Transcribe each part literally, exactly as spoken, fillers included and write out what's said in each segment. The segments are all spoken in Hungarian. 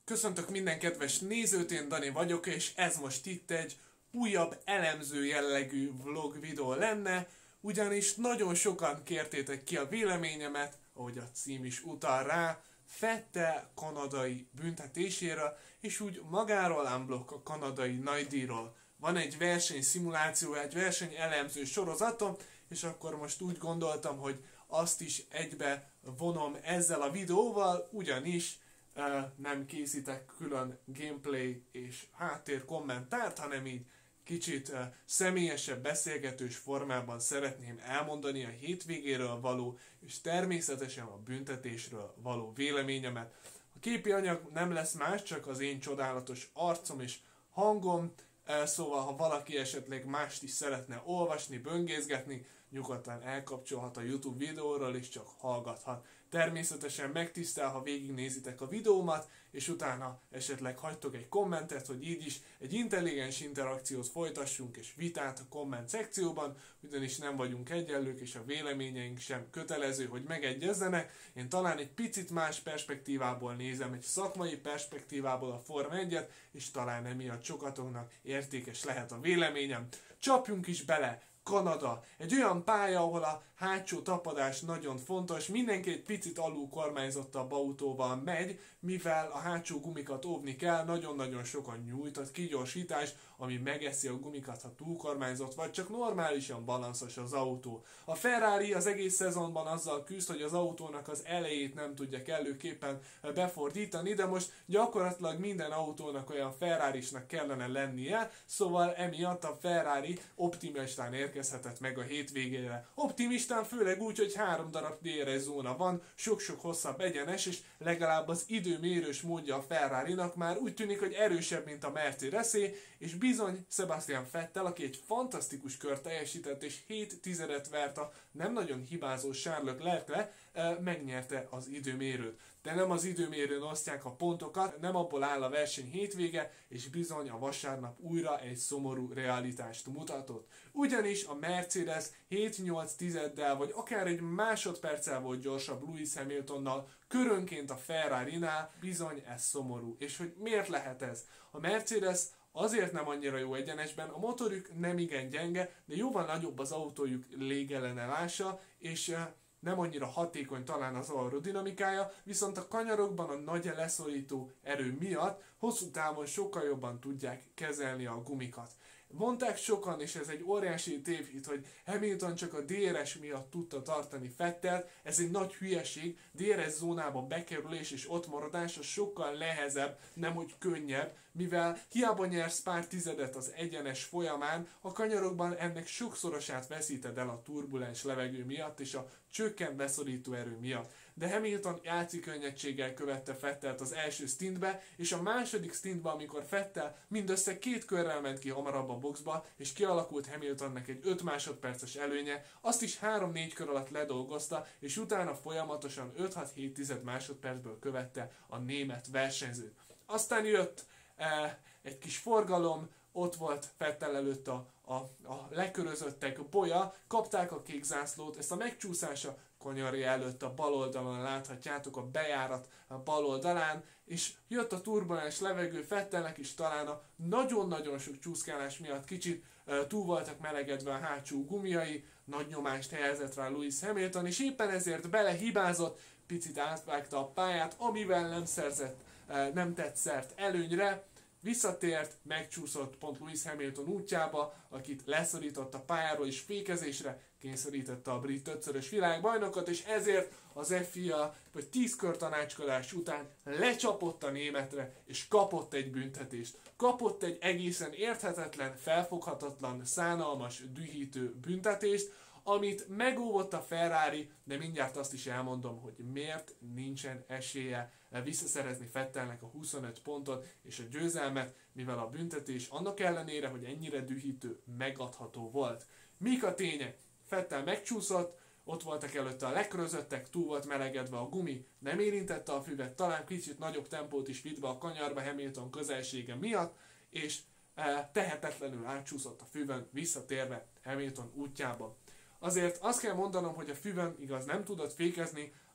Köszöntök minden kedves nézőt, én Dani vagyok, és ez most itt egy újabb elemző jellegű vlog videó lenne, ugyanis nagyon sokan kértétek ki a véleményemet, ahogy a cím is utal rá, Vettel kanadai büntetéséről, és úgy magáról unblock a kanadai nagydíjról. Van egy versenyszimuláció, egy verseny elemző sorozatom, és akkor most úgy gondoltam, hogy azt is egybe vonom ezzel a videóval, ugyanis uh, nem készítek külön gameplay és háttér kommentárt, hanem így kicsit uh, személyesebb, beszélgetős formában szeretném elmondani a hétvégéről való, és természetesen a büntetésről való véleményemet. A képi anyag nem lesz más, csak az én csodálatos arcom és hangom, uh, szóval ha valaki esetleg mást is szeretne olvasni, böngészgetni, nyugodtan elkapcsolhat a YouTube videóról és csak hallgathat. Természetesen megtisztel, ha végignézitek a videómat, és utána esetleg hagytok egy kommentet, hogy így is egy intelligens interakciót folytassunk és vitát a komment szekcióban, ugyanis nem vagyunk egyenlők, és a véleményeink sem kötelező, hogy megegyezzenek. Én talán egy picit más perspektívából nézem, egy szakmai perspektívából a Forma egyet, és talán emiatt sokatoknak értékes lehet a véleményem. Csapjunk is bele! Kanada. Egy olyan pálya, ahol a hátsó tapadás nagyon fontos, mindenki egy picit alul kormányzottabb autóval megy, mivel a hátsó gumikat óvni kell, nagyon-nagyon sokan nyújtott kigyorsítás, ami megeszi a gumikat, ha túlkormányzott, vagy csak normálisan balanszos az autó. A Ferrari az egész szezonban azzal küzd, hogy az autónak az elejét nem tudja kellőképpen befordítani, de most gyakorlatilag minden autónak olyan Ferrarisnak kellene lennie, szóval emiatt a Ferrari optimistán érkezhetett meg a hétvégére. Optimistán főleg úgy, hogy három darab dé er es zóna van, sok-sok hosszabb egyenes, és legalább az időmérős módja a Ferrarinak már úgy tűnik, hogy erősebb, mint a Mercedesé, és bizony Sebastian Vettel, aki egy fantasztikus kört teljesített, és hét tizedet vert a nem nagyon hibázó Charles Leclercre, megnyerte az időmérőt. De nem az időmérőn osztják a pontokat, nem abból áll a verseny hétvége, és bizony a vasárnap újra egy szomorú realitást mutatott. Ugyanis a Mercedes hét nyolc tizeddel, vagy akár egy másodperccel volt gyorsabb Lewis Hamiltonnal, körönként a Ferrarinál, bizony ez szomorú. És hogy miért lehet ez? A Mercedes azért nem annyira jó egyenesben, a motorjuk nem igen gyenge, de jóval nagyobb az autójuk légellenállása, és nem annyira hatékony talán az aerodinamikája, viszont a kanyarokban a nagy leszorító erő miatt hosszú távon sokkal jobban tudják kezelni a gumikat. Mondták sokan, és ez egy óriási tévhit, hogy Hamilton csak a dé er es miatt tudta tartani Vettelt, ez egy nagy hülyeség, dé er es zónába bekerülés és ott maradás az sokkal nehezebb, nemhogy könnyebb, mivel hiába nyersz pár tizedet az egyenes folyamán, a kanyarokban ennek sokszorosát veszíted el a turbulens levegő miatt és a csökkent beszorító erő miatt. De Hamilton játszik könnyedséggel követte Vettelt az első stintbe, és a második stintbe, amikor Vettel mindössze két körrel ment ki hamarabb a boxba, és kialakult Hamiltonnak egy öt másodperces előnye, azt is három-négy kör alatt ledolgozta, és utána folyamatosan öt-hat-hét másodpercből követte a német versenyzőt. Aztán jött eh, egy kis forgalom, ott volt Vettel előtt a, a, a lekörözöttek bolya, kapták a kék zászlót, ezt a megcsúszása kanyarja előtt a bal oldalon láthatjátok, a bejárat a bal oldalán, és jött a turbulens levegő, Vettelnek is talán a nagyon-nagyon sok csúszkálás miatt kicsit uh, túl voltak melegedve a hátsó gumiai, nagy nyomást helyezett rá Lewis Hamilton, és éppen ezért belehibázott, picit átvágta a pályát, amivel nem szerzett, uh, nem tett szert előnyre, visszatért, megcsúszott pont Lewis Hamilton útjába, akit leszorított a pályáról és fékezésre kényszerítette a brit ötszörös világbajnokot, és ezért az ef i á vagy tíz kör tanácskodás után lecsapott a németre, és kapott egy büntetést. Kapott egy egészen érthetetlen, felfoghatatlan, szánalmas, dühítő büntetést, amit megóvott a Ferrari, de mindjárt azt is elmondom, hogy miért nincsen esélye visszaszerezni Vettelnek a huszonöt pontot és a győzelmet, mivel a büntetés annak ellenére, hogy ennyire dühítő, megadható volt. Mik a tények? Vettel megcsúszott, ott voltak előtte a lekörözöttek, túl volt melegedve a gumi, nem érintette a füvet, talán kicsit nagyobb tempót is vitt be a kanyarba Hamilton közelsége miatt, és e, tehetetlenül átcsúszott a füvön, visszatérve Hamilton útjába. Azért azt kell mondanom, hogy a füvön igaz nem tudott fékezni,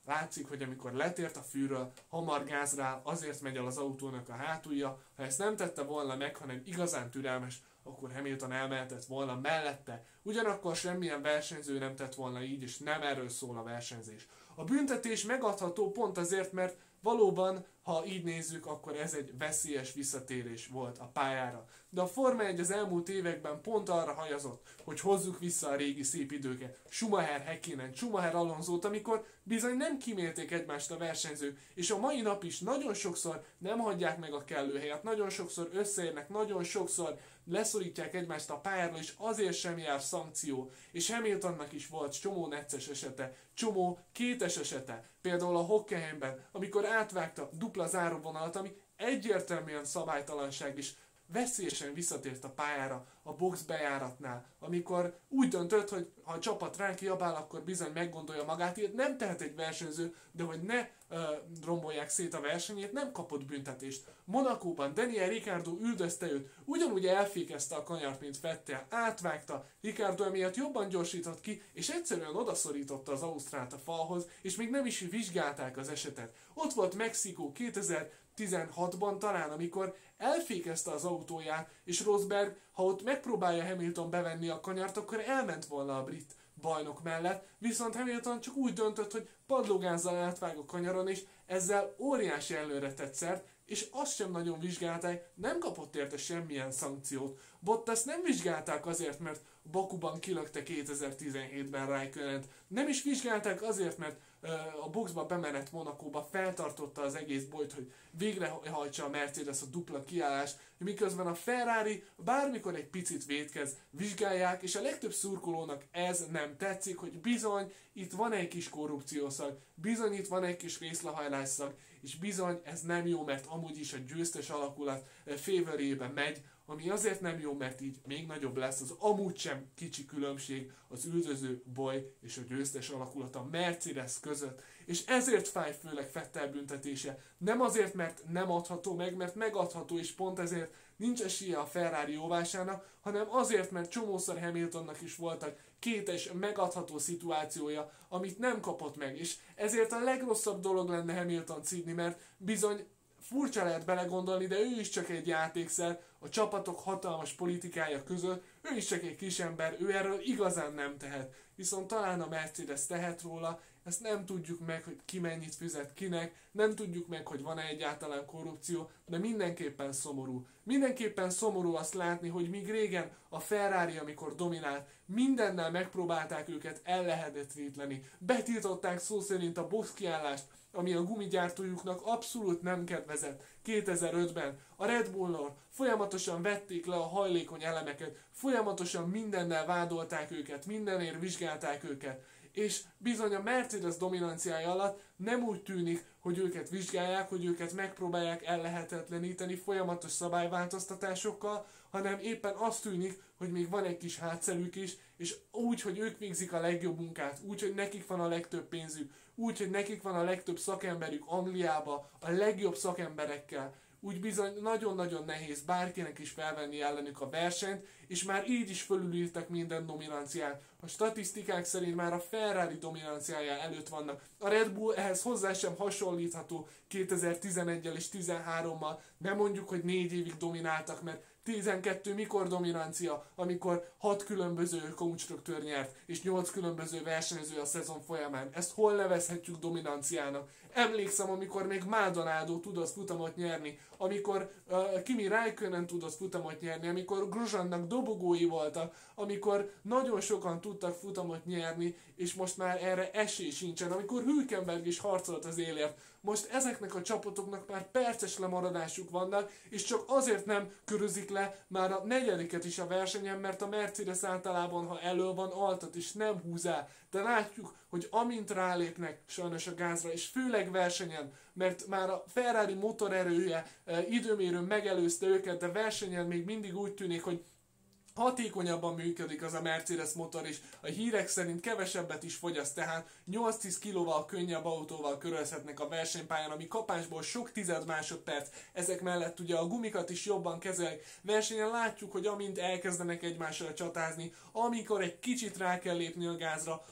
látszik, hogy amikor letért a fűről, hamar gázra, azért megy el az autónak a hátulja. Ha ezt nem tette volna meg, hanem igazán türelmes, akkor Hamilton elmehetett volna mellette. Ugyanakkor semmilyen versenyző nem tett volna így, és nem erről szól a versenyzés. A büntetés megadható pont azért, mert valóban, ha így nézzük, akkor ez egy veszélyes visszatérés volt a pályára. De a Forma egy az elmúlt években pont arra hajazott, hogy hozzuk vissza a régi szép időket. Schumacher, Häkkinen, Schumacher, Alonsót, amikor bizony nem kímélték egymást a versenyzők, és a mai nap is nagyon sokszor nem hagyják meg a kellő helyet, nagyon sokszor összeérnek, nagyon sokszor leszorítják egymást a pályáról, és azért sem jár szankció. És Hamiltonnak is volt csomó necces esete, csomó kétes esete. Például a Hockenheimben, amikor átvágta dupla záróvonalat, ami egyértelműen szabálytalanság is, veszélyesen visszatért a pályára a box bejáratnál, amikor úgy döntött, hogy ha a csapat rá kiabál, akkor bizony meggondolja magát, ilyet nem tehet egy versenyző, de hogy ne uh, rombolják szét a versenyét, nem kapott büntetést. Monakóban Daniel Ricciardo üldözte őt, ugyanúgy elfékezte a kanyart, mint Vettel, átvágta, Ricciardo emiatt jobban gyorsított ki, és egyszerűen odaszorította az ausztrált a falhoz, és még nem is vizsgálták az esetet. Ott volt Mexikó kétezer-tizenhatban talán, amikor elfékezte az autóját, és Rosberg, ha ott megpróbálja Hamilton bevenni a kanyart, akkor elment volna a brit bajnok mellett, viszont Hamilton csak úgy döntött, hogy padlógázzal átvág a kanyaron, és ezzel óriási előre tett szert, és azt sem nagyon vizsgálták, nem kapott érte semmilyen szankciót. Bottas nem vizsgálták azért, mert Bakuban kilökte kétezer-tizenhétben Raikkonent. Nem is vizsgálták azért, mert uh, a boxba bemenett Monakóba, feltartotta az egész bolyt, hogy végrehajtsa a Mercedes a dupla kiállást, miközben a Ferrari bármikor egy picit vétkez, vizsgálják, és a legtöbb szurkolónak ez nem tetszik, hogy bizony itt van egy kis korrupciószag, bizony itt van egy kis részlehajlásszag, és bizony ez nem jó, mert amúgy is a győztes alakulat favorébe megy, ami azért nem jó, mert így még nagyobb lesz az amúgy sem kicsi különbség az üldöző boly és a győztes alakulat a Mercedes között. És ezért fáj főleg Vettel büntetése. Nem azért, mert nem adható meg, mert megadható, és pont ezért nincs esélye a Ferrari óvásának, hanem azért, mert csomószor Hamiltonnak is voltak kétes megadható szituációja, amit nem kapott meg. És ezért a legrosszabb dolog lenne Hamilton szídni, mert bizony furcsa lehet belegondolni, de ő is csak egy játékszer, a csapatok hatalmas politikája között, ő is csak egy kisember, ő erről igazán nem tehet. Viszont talán a Mercedes tehet róla, ezt nem tudjuk meg, hogy ki mennyit fizet kinek, nem tudjuk meg, hogy van-e egyáltalán korrupció, de mindenképpen szomorú. Mindenképpen szomorú azt látni, hogy míg régen a Ferrari, amikor dominált, mindennel megpróbálták őket ellehetetleníteni. Betiltották szó szerint a boxkiállást, ami a gumigyártójuknak abszolút nem kedvezett. kétezer-ötben a Red Bullon folyamatosan vették le a hajlékony elemeket, folyamatosan mindennel vádolták őket, mindenért vizsgálták őket. És bizony a Mercedes dominanciája alatt nem úgy tűnik, hogy őket vizsgálják, hogy őket megpróbálják ellehetetleníteni folyamatos szabályváltoztatásokkal, hanem éppen azt tűnik, hogy még van egy kis hátszerük is, és úgy, hogy ők végzik a legjobb munkát, úgy, hogy nekik van a legtöbb pénzük, úgy, hogy nekik van a legtöbb szakemberük Angliába, a legjobb szakemberekkel, úgy bizony nagyon-nagyon nehéz bárkinek is felvenni ellenük a versenyt, és már így is fölülírtak minden dominanciát. A statisztikák szerint már a Ferrari dominanciája előtt vannak. A Red Bull ehhez hozzá sem hasonlítható kétezer-tizenegyel és tizenhárommal. Nem mondjuk, hogy négy évig domináltak, mert tizenkettő mikor dominancia, amikor hat különböző konstruktőr nyert, és nyolc különböző versenyző a szezon folyamán. Ezt hol nevezhetjük dominanciának? Emlékszem, amikor még Maldonado tudott futamot nyerni, amikor uh, Kimi Räikkönen tudott futamot nyerni, amikor Grosjeannak dobogói voltak, amikor nagyon sokan tudtak futamot nyerni, és most már erre esély sincsen, amikor Hülkenberg is harcolt az élért. Most ezeknek a csapatoknak már perces lemaradásuk vannak, és csak azért nem körözik le már a negyediket is a versenyen, mert a Mercedes általában, ha elő van, altat is nem húz el. De látjuk, hogy amint rálépnek sajnos a gázra, és főleg versenyen, mert már a Ferrari motorerője e, időmérőn megelőzte őket, de versenyen még mindig úgy tűnik, hogy hatékonyabban működik az a Mercedes motor is, a hírek szerint kevesebbet is fogyaszt, tehát nyolc-tíz kilóval könnyebb autóval körözhetnek a versenypályán, ami kapásból sok tized másodperc, ezek mellett ugye a gumikat is jobban kezelik. Versenyen látjuk, hogy amint elkezdenek egymással csatázni, amikor egy kicsit rá kell lépni a gázra,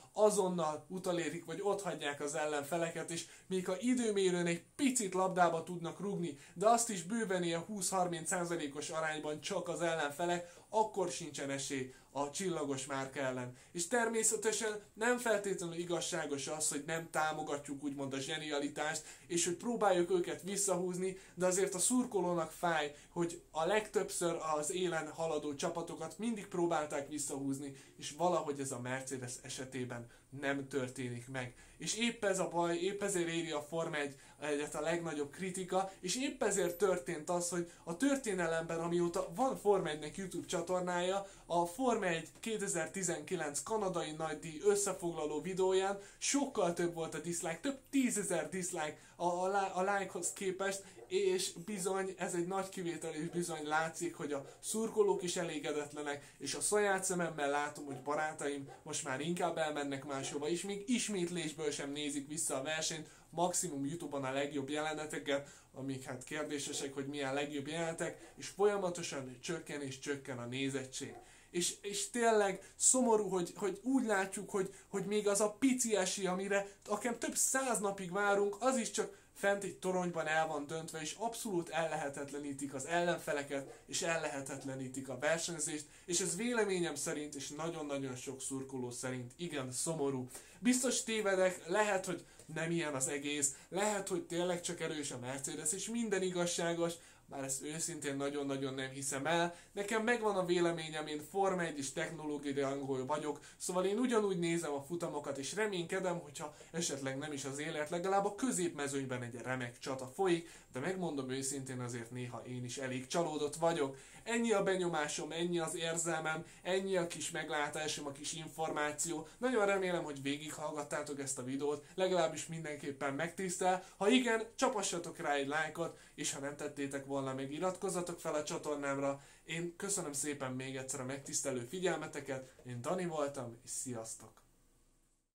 azonnal utalérik, vagy otthagyják az ellenfeleket, és még ha időmérőn egy picit labdába tudnak rugni, de azt is bőven ilyen húsz-harminc százalékos arányban csak az ellenfelek, akkor sincsen esély a csillagos márka ellen. És természetesen nem feltétlenül igazságos az, hogy nem támogatjuk úgymond a zsenialitást, és hogy próbáljuk őket visszahúzni, de azért a szurkolónak fáj, hogy a legtöbbször az élen haladó csapatokat mindig próbálták visszahúzni, és valahogy ez a Mercedes esetében nem történik meg. És épp ez a baj, épp ezért éri a Forma egyet a legnagyobb kritika, és épp ezért történt az, hogy a történelemben, amióta van Forma egynek YouTube csatornája, a Forma egy kétezer-tizenkilenc kanadai nagydíj összefoglaló videóján sokkal több volt a dislike, több tízezer dislike a, a, a like-hoz képest, és bizony, ez egy nagy kivétel, és bizony látszik, hogy a szurkolók is elégedetlenek, és a saját szememmel látom, hogy barátaim most már inkább elmennek máshova, és még ismétlésből sem nézik vissza a versenyt, maximum YouTube-on a legjobb jeleneteket, amik hát kérdésesek, hogy milyen legjobb jelenetek, és folyamatosan csökken és csökken a nézettség. És, és tényleg szomorú, hogy, hogy úgy látjuk, hogy, hogy még az a pici esély, amire akár több száz napig várunk, az is csak fent egy toronyban el van döntve, és abszolút ellehetetlenítik az ellenfeleket, és ellehetetlenítik a versenyzést, és ez véleményem szerint, és nagyon-nagyon sok szurkoló szerint igen szomorú. Biztos tévedek, lehet, hogy nem ilyen az egész, lehet, hogy tényleg csak erős a Mercedes, és minden igazságos, bár ezt őszintén nagyon-nagyon nem hiszem el. Nekem megvan a véleményem, én Forma egy és technológiai rajongó vagyok, szóval én ugyanúgy nézem a futamokat, és reménykedem, hogyha esetleg nem is az élet, legalább a középmezőnyben egy remek csata folyik, de megmondom őszintén, azért néha én is elég csalódott vagyok. Ennyi a benyomásom, ennyi az érzelmem, ennyi a kis meglátásom, a kis információ. Nagyon remélem, hogy végighallgattátok ezt a videót, legalábbis mindenképpen megtisztel. Ha igen, csapassatok rá egy lájkot, és ha nem tettétek volna, meg iratkozzatok fel a csatornámra. Én köszönöm szépen még egyszer a megtisztelő figyelmeteket, én Dani voltam, és sziasztok!